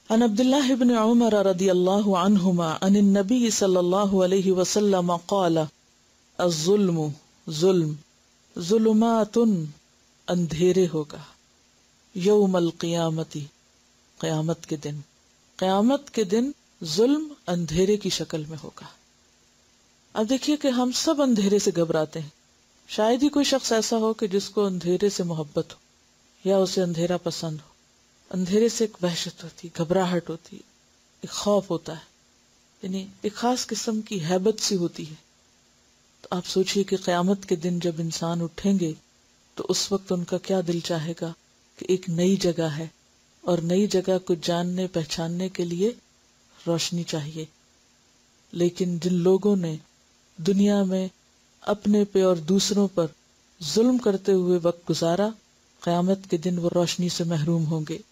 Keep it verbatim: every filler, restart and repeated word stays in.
عن عبد الله بن عمر رضی اللہ عنہما عن النبی صلی اللہ علیہ وسلم قال الظلم ظلم ظلمات اندھیرے ہوگا یوم القیامتی قیامت کے دن قیامت کے دن ظلم اندھیرے کی شکل میں ہوگا. اب دیکھیے کہ ہم سب اندھیرے سے گھبراتے ہیں. شاید ہی کوئی شخص ایسا ہو کہ جس کو اندھیرے سے محبت ہو یا اسے اندھیرا پسند ہو. اندھیرے سے ایک وحشت ہوتی، گھبراہٹ ہوتی، ایک خوف ہوتا ہے، یعنی ایک خاص قسم کی ہیبت سی ہوتی ہے. تو آپ سوچئے کہ قیامت کے دن جب انسان اٹھیں گے تو اس وقت ان کا کیا دل چاہے گا کہ ایک نئی جگہ ہے اور نئی جگہ کو جاننے پہچاننے کے لیے روشنی چاہیے. لیکن جن لوگوں نے دنیا میں اپنے پہ اور دوسروں پر ظلم کرتے ہوئے وقت گزارا، قیامت کے دن وہ روشنی سے محروم ہوں گے.